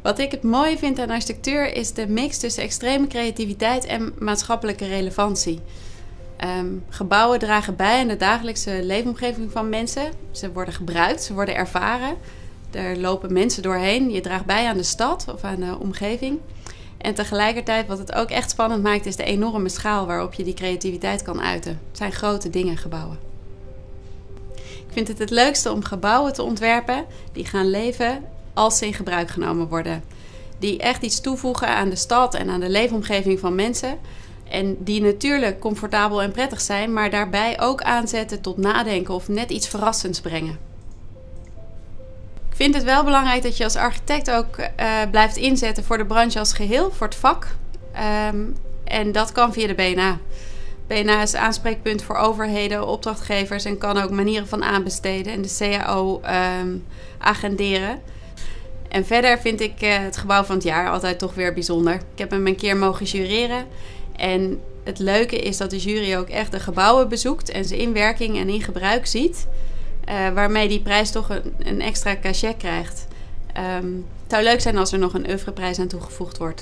Wat ik het mooie vind aan architectuur is de mix tussen extreme creativiteit en maatschappelijke relevantie. Gebouwen dragen bij aan de dagelijkse leefomgeving van mensen. Ze worden gebruikt, ze worden ervaren. Er lopen mensen doorheen. Je draagt bij aan de stad of aan de omgeving. En tegelijkertijd, wat het ook echt spannend maakt, is de enorme schaal waarop je die creativiteit kan uiten. Het zijn grote dingen, gebouwen. Ik vind het leukste om gebouwen te ontwerpen die gaan leven als ze in gebruik genomen worden. Die echt iets toevoegen aan de stad en aan de leefomgeving van mensen. En die natuurlijk comfortabel en prettig zijn, maar daarbij ook aanzetten tot nadenken of net iets verrassends brengen. Ik vind het wel belangrijk dat je als architect ook blijft inzetten voor de branche als geheel, voor het vak. En dat kan via de BNA. BNA is aanspreekpunt voor overheden, opdrachtgevers en kan ook manieren van aanbesteden en de CAO agenderen. En verder vind ik het gebouw van het jaar altijd toch weer bijzonder. Ik heb hem een keer mogen jureren. En het leuke is dat de jury ook echt de gebouwen bezoekt en ze in werking en in gebruik ziet. Waarmee die prijs toch een extra cachet krijgt. Het zou leuk zijn als er nog een oeuvreprijs aan toegevoegd wordt.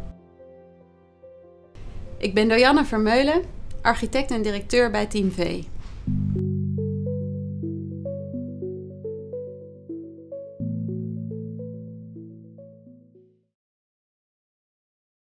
Ik ben Dojana Vermeulen, architect en directeur bij Team V.